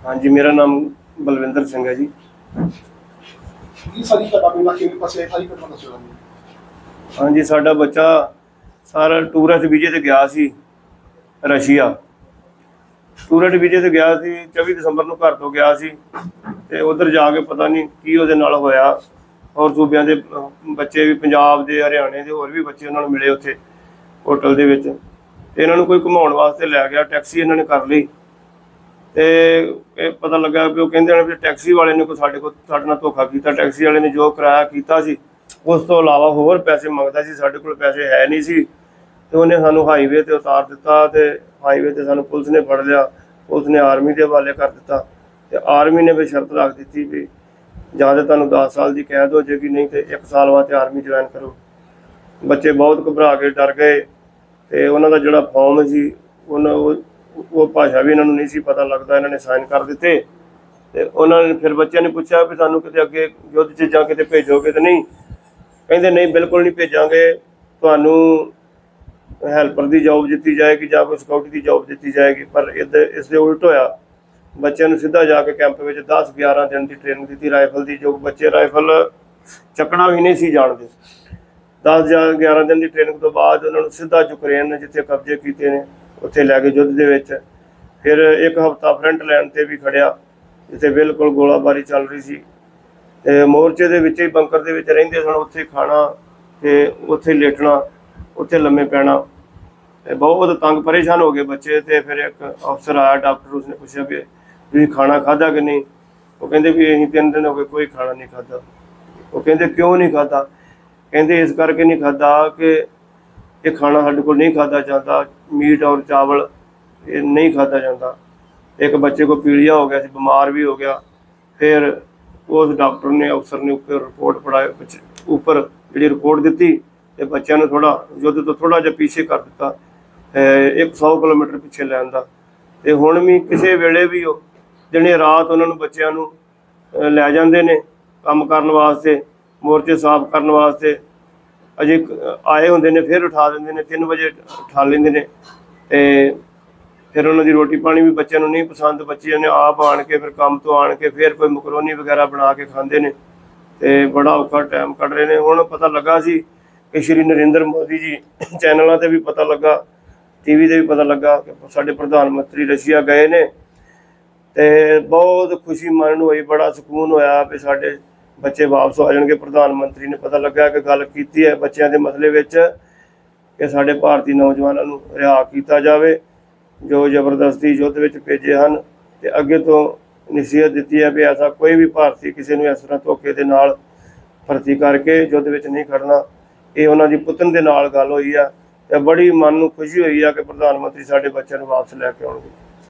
हाँ जी, मेरा नाम बलविंदर सिंह है जी। हाँ जी, साडा बच्चा सारा टूरिस्ट वीजे ते गया सी रशिया। टूरिस्ट वीजे ते गया सी 24 दसंबर नूं घर तो गया सी ते उधर जाके पता नहीं की उहदे नाल होया। और सूबियां दे बच्चे भी, पंजाब दे, हरियाणे दे होर भी बच्चे उन्हां नूं मिले उत्थे होटल दे विच ते इन्हां नूं कोई घुमाउण वास्ते लै गया। टैक्सी इन्हां ने कर लई ते पता लगा कि वो कहंदे भी टैक्सी वाले ने कोई साडे नाल धोखा कीता। टैक्सी वाले ने जो किराया कीता सी उस तो इलावा होर पैसे मंगदा सी। साडे कोल पैसे है नहीं सी ते उन्हें सानूं हाईवे ते उतार दिता ते हाईवे ते सानूं पुलिस ने फड़ लिया। पुलिस ने आर्मी के हवाले कर दिता ते आर्मी ने भी शर्त रख दी भी जां ते तुहानूं 10 साल की कैद हो जाएगी, नहीं तो 1 साल वास्ते आर्मी ज्वाइन करो। बच्चे बहुत घबरा के डर गए ते उन्हां दा जिहड़ा फॉर्म सी वो भाषा भी इन्होंने नहीं सी पता लगता। इन्होंने साइन कर दिते ते उन्होंने फिर बच्चों ने पूछा भी सानू किते अगे युद्ध च जां किते भेजोगे तो नहीं? कहते नहीं, बिल्कुल नहीं भेजांगे, तुहानू हैल्पर की जॉब दी जाएगी जां कोई सिक्योरिटी की जॉब दी जाएगी। पर इसदे उल्ट होया। बच्चों सीधा जाके कैंप में 10-11 दिन की ट्रेनिंग दी राइफल की, जो बच्चे राइफल चकना भी नहीं सी जानते। 10-11 दिन की ट्रेनिंग तो बाद उन्होंने सीधा यूक्रेन ने जिथे कब्जे किए ने उत्थे लैके युद्ध दे विच। फिर 1 हफ्ता फ्रंट लाइन ते भी खड़िया जिथे बिल्कुल गोलाबारी चल रही सी ते मोर्चे दे विच ही बंकर दे विच रहिंदे सन। उत्थे खाना ते उत्थे लेटना, उत्थे लम्मे पैना। बहुत तंग परेशान हो गए बच्चे। तो फिर एक अफसर आया डॉक्टर, उसने पूछा कि तुसीं खाना खादा कि नहीं? वो कहते भी असीं 3 दिन हो गए कोई खाना नहीं खादा। वो कहते क्यों नहीं खादा? कहते इस करके नहीं खादा कि ये खाना साडे कोल नहीं खादा जाता, मीट और चावल ये नहीं खादा जाता। एक बच्चे को पीलिया हो गया, बीमार भी हो गया। फिर उस डॉक्टर ने, अफसर ने ऊपर रिपोर्ट पढ़ाई, ऊपर जी रिपोर्ट दी तो बच्चों ने थोड़ा युद्ध तो थोड़ा जहा पीछे कर दिता, 100 किलोमीटर पिछे लैन का। तो हुण भी किसी वेले भी दिने रात उन्होंने बच्चों को लै जाते हैं काम करने वास्ते, मोर्चे साफ करने वास्ते। अजे आए होंगे ने फिर उठा देंगे ने, 3 बजे उठा लेंगे ने। फिर उन्होंने रोटी पानी भी बच्चों को नहीं पसंद। बच्चे ने आप आन के फिर काम तो आन के फिर कोई मकरोनी वगैरह बना के खाते हैं तो बड़ा औखा टाइम कट रहे हैं। हुण पता लगा सी कि श्री नरेंद्र मोदी जी चैनलों पर भी पता लगा, TV से भी पता लगा कि साडे प्रधानमंत्री रशिया गए ने। तो बहुत खुशी मन हुई, बड़ा सुकून होया भी साडे बच्चे वापस आ जाएंगे। प्रधानमंत्री ने पता लगा कि गल की है बच्चों के मसले में कि साडे भारतीय नौजवानों को रिहा किया जाए जो जबरदस्ती युद्ध में भेजे हैं। तो अगे तो नसीहत दी है भी ऐसा कोई भी भारतीय किसी ने इस तरह धोखे के नाल भर्ती करके युद्ध में नहीं खड़ना। ये उन्होंने पुतन के नाल गल हुई है। बड़ी मन को खुशी हुई है कि प्रधानमंत्री साडे बच्चों को वापस लैके आउणगे।